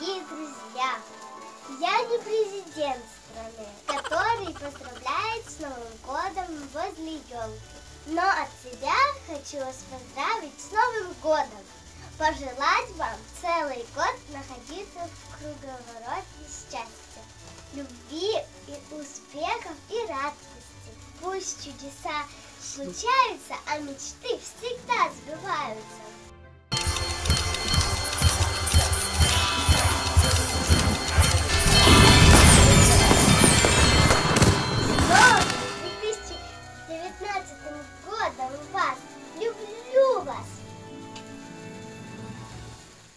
дорогие друзья! Я не президент страны, который поздравляет с Новым годом возле елки. Но от себя хочу вас поздравить с Новым годом. Пожелать вам целый год находиться в круговороте счастья, любви и успехов и радости. Пусть чудеса случаются, а мечты всегда сбываются.